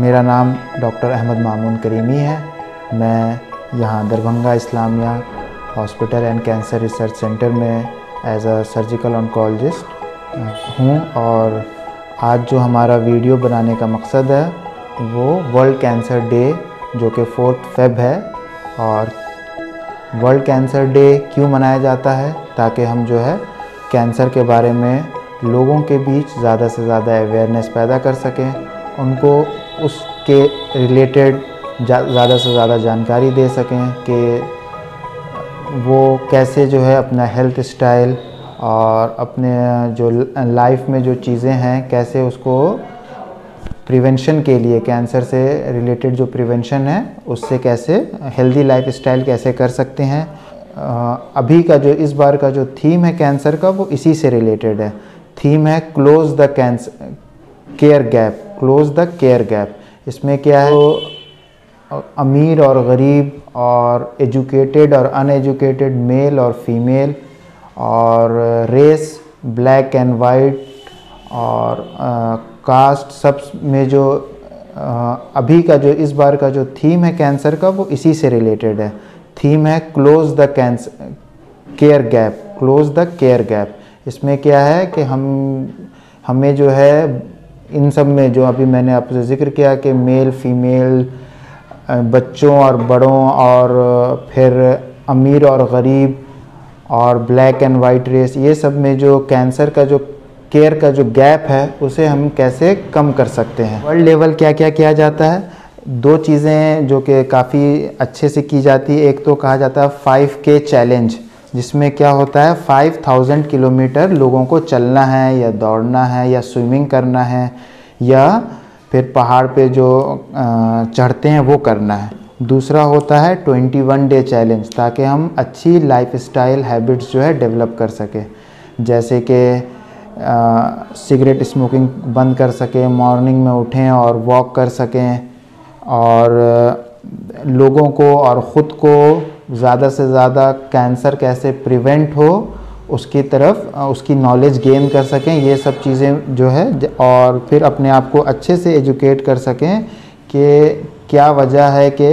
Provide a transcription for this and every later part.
मेरा नाम doctor Ahmad Mamun creamy है। मैं यहाँ Darbhanga Islamia hospital and cancer research centre में एज अ सर्जिकल ऑन्कोलॉजिस्ट हूँ और आज जो हमारा वीडियो बनाने का मकसद है वो वर्ल्ड कैंसर डे जो कि 4 फ़रवरी है। और वर्ल्ड कैंसर डे क्यों मनाया जाता है? ताकि हम जो है कैंसर के बारे में लोगों के बीच ज़्यादा से ज़्यादा अवेयरनेस पैदा कर सकें, उनको उसके रिलेटेड ज़्यादा से ज़्यादा जानकारी दे सकें कि वो कैसे जो है अपना हेल्थ स्टाइल और अपने जो लाइफ में जो चीज़ें हैं कैसे उसको प्रिवेंशन के लिए, कैंसर से रिलेटेड जो प्रिवेंशन है उससे कैसे हेल्दी लाइफ स्टाइल कैसे कर सकते हैं। अभी का जो इस बार का जो थीम है कैंसर का वो इसी से रिलेटेड है। थीम है close the cancer care gap, close the care gap. इसमें क्या है, तो अमीर और गरीब और एजुकेटेड और अनएजुकेटेड, मेल और फीमेल और रेस, ब्लैक एंड वाइट और कास्ट, सब में जो अभी का जो इस बार का जो थीम है कैंसर का वो इसी से रिलेटेड है। थीम है close the cancer care gap, close the care gap. इसमें क्या है कि हमें जो है इन सब में जो अभी मैंने आपसे जिक्र किया कि मेल फीमेल, बच्चों और बड़ों और फिर अमीर और गरीब और ब्लैक एंड वाइट रेस, ये सब में जो कैंसर का जो केयर का जो गैप है उसे हम कैसे कम कर सकते हैं। वर्ल्ड लेवल क्या क्या किया जाता है? 2 चीज़ें जो कि काफ़ी अच्छे से की जाती है। एक तो कहा जाता है 5K चैलेंज, जिसमें क्या होता है 5000 किलोमीटर लोगों को चलना है या दौड़ना है या स्विमिंग करना है या फिर पहाड़ पे जो चढ़ते हैं वो करना है। दूसरा होता है 21 डे चैलेंज, ताकि हम अच्छी लाइफस्टाइल हैबिट्स जो है डेवलप कर सकें, जैसे कि सिगरेट स्मोकिंग बंद कर सकें, मॉर्निंग में उठें और वॉक कर सकें और लोगों को और ख़ुद को ज़्यादा से ज़्यादा कैंसर कैसे प्रिवेंट हो उसकी तरफ उसकी नॉलेज गेन कर सकें। ये सब चीज़ें जो है, और फिर अपने आप को अच्छे से एजुकेट कर सकें कि क्या वजह है कि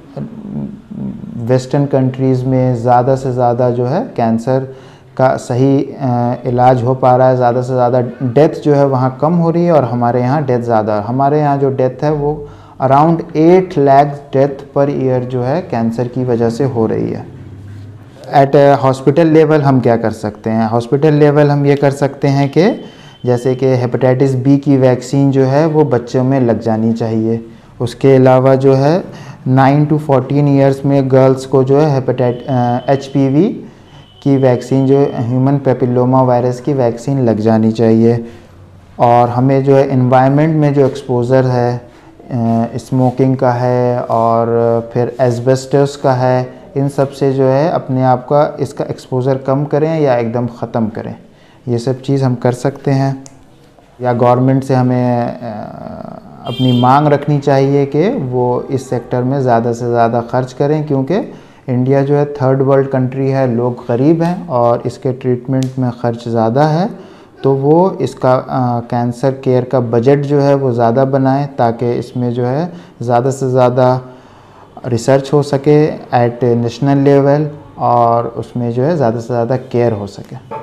वेस्टर्न कंट्रीज़ में ज़्यादा से ज़्यादा जो है कैंसर का सही इलाज हो पा रहा है, ज़्यादा से ज़्यादा डेथ जो है वहाँ कम हो रही है और हमारे यहाँ डेथ ज़्यादा। हमारे यहाँ जो डेथ है वो around 8 lakh death per year जो है कैंसर की वजह से हो रही है। एट हॉस्पिटल लेवल हम क्या कर सकते हैं? हॉस्पिटल लेवल हम ये कर सकते हैं कि जैसे कि हेपेटाइटिस बी की वैक्सीन जो है वो बच्चों में लग जानी चाहिए। उसके अलावा जो है 9 to 14 ईयर्स में गर्ल्स को जो है HPV की वैक्सीन, जो ह्यूमन पेपिलोमा वायरस की वैक्सीन लग जानी चाहिए। और हमें जो है एनवायरनमेंट में जो एक्सपोज़र है स्मोकिंग का है और फिर एस्बेस्टस का है, इन सब से जो है अपने आप का इसका एक्सपोज़र कम करें या एकदम ख़त्म करें। ये सब चीज़ हम कर सकते हैं। या गवर्नमेंट से हमें अपनी मांग रखनी चाहिए कि वो इस सेक्टर में ज़्यादा से ज़्यादा खर्च करें, क्योंकि इंडिया जो है 3rd वर्ल्ड कंट्री है, लोग गरीब हैं और इसके ट्रीटमेंट में ख़र्च ज़्यादा है। तो वो इसका कैंसर केयर का बजट जो है वो ज़्यादा बनाएं, ताकि इसमें जो है ज़्यादा से ज़्यादा रिसर्च हो सके एट नेशनल लेवल और उसमें जो है ज़्यादा से ज़्यादा केयर हो सके।